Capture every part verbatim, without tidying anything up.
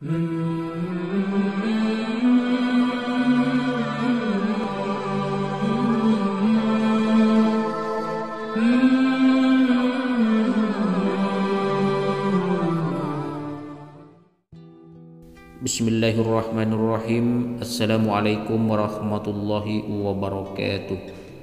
Bismillahirrahmanirrahim. Assalamualaikum warahmatullahi wabarakatuh.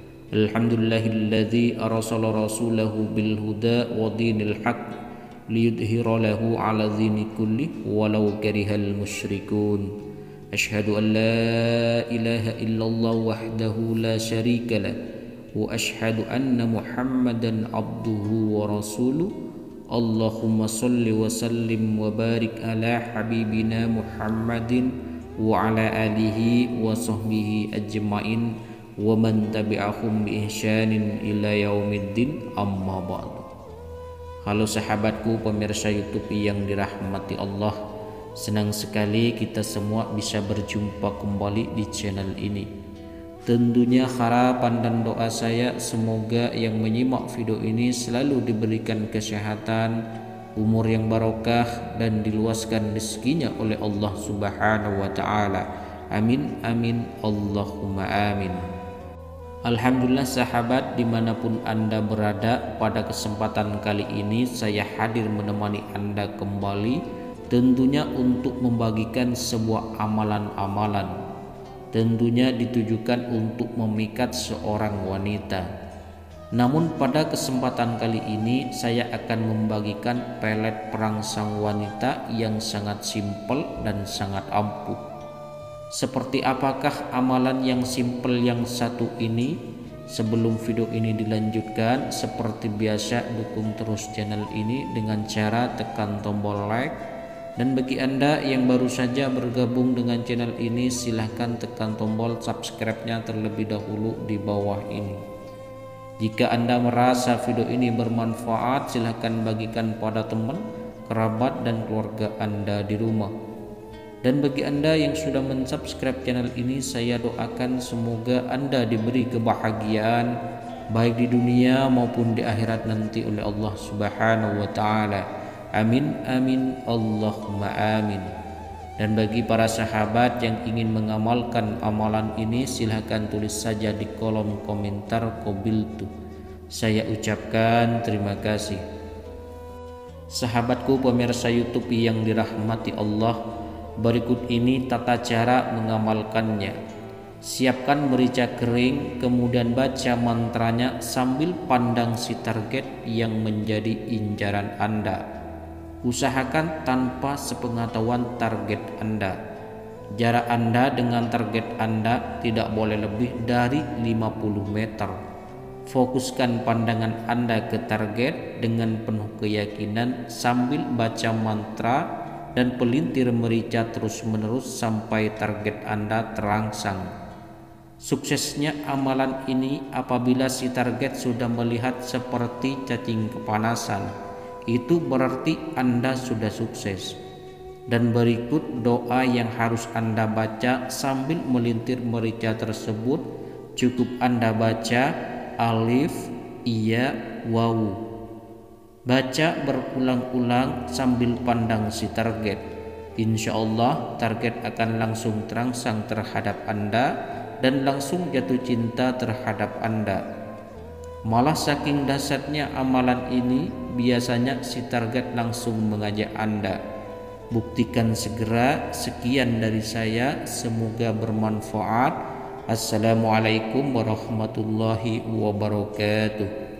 Alhamdulillahilladzi arsala rasulahu bil huda wa dinil haqq liyudhhira lahu 'ala dini kulli walau karihal musyrikun. Asyhadu an la ilaha illallah wahdahu la syarika lah wa asyhadu anna Muhammadan abduhu wa rasuluh. Allahumma salli wa sallim wa barik ala habibina Muhammadin wa ala alihi wa sahbihi ajma'in wa man tabi'ahum bi ihsanin ila yaumiddin, amma ba'du. Halo sahabatku pemirsa YouTube yang dirahmati Allah, senang sekali kita semua bisa berjumpa kembali di channel ini. Tentunya harapan dan doa saya semoga yang menyimak video ini selalu diberikan kesehatan, umur yang barokah, dan diluaskan rezekinya oleh Allah Subhanahu wa Ta'ala. Amin amin Allahumma amin. Alhamdulillah sahabat, dimanapun Anda berada, pada kesempatan kali ini saya hadir menemani Anda kembali, tentunya untuk membagikan sebuah amalan-amalan, tentunya ditujukan untuk memikat seorang wanita. Namun pada kesempatan kali ini saya akan membagikan pelet perangsang wanita yang sangat simpel dan sangat ampuh. Seperti apakah amalan yang simpel yang satu ini? Sebelum video ini dilanjutkan, seperti biasa dukung terus channel ini dengan cara tekan tombol like. Dan bagi Anda yang baru saja bergabung dengan channel ini, silahkan tekan tombol subscribe-nya terlebih dahulu di bawah ini. Jika Anda merasa video ini bermanfaat, silahkan bagikan pada teman, kerabat, dan keluarga Anda di rumah. Dan bagi Anda yang sudah mensubscribe channel ini, saya doakan semoga Anda diberi kebahagiaan baik di dunia maupun di akhirat nanti oleh Allah Subhanahu wa Ta'ala. Amin amin Allahumma amin. Dan bagi para sahabat yang ingin mengamalkan amalan ini, silahkan tulis saja di kolom komentar qabiltu. Saya ucapkan terima kasih. Sahabatku pemirsa YouTube yang dirahmati Allah, berikut ini tata cara mengamalkannya. Siapkan merica kering, kemudian baca mantranya sambil pandang si target yang menjadi incaran Anda. Usahakan tanpa sepengetahuan target Anda. Jarak Anda dengan target Anda tidak boleh lebih dari lima puluh meter. Fokuskan pandangan Anda ke target dengan penuh keyakinan sambil baca mantra dan pelintir merica terus-menerus sampai target Anda terangsang. Suksesnya amalan ini apabila si target sudah melihat seperti cacing kepanasan, itu berarti Anda sudah sukses. Dan berikut doa yang harus Anda baca sambil melintir merica tersebut. Cukup Anda baca alif, iya, wawu. Baca berulang-ulang sambil pandang si target. Insya Allah target akan langsung terangsang terhadap Anda dan langsung jatuh cinta terhadap Anda. Malah saking dahsyatnya amalan ini, biasanya si target langsung mengajak Anda. Buktikan segera. Sekian dari saya, semoga bermanfaat. Assalamualaikum warahmatullahi wabarakatuh.